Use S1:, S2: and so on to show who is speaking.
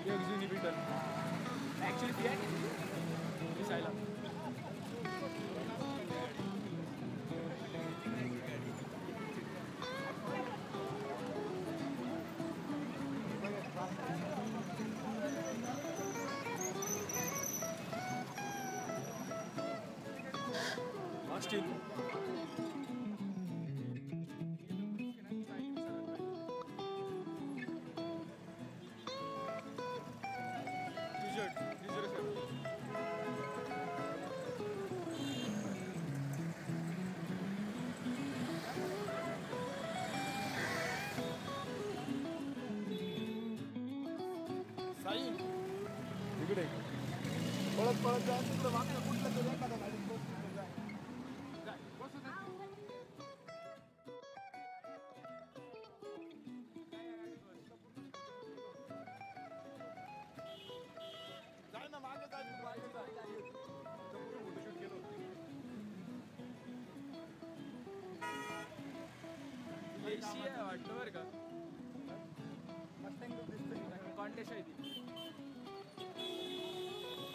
S1: एक्झिबिटर actually ती आहे दिसायला. स्टील इकडे पळत पळत जाय तिकडे मागचं कुठलं तरी एखाद्या गाडीत जाय ना मागे जाय मागे जाय फोटोशूट केलं एसी आहे वाटतं बरं का. कॉन्टेस्ट आहे ती.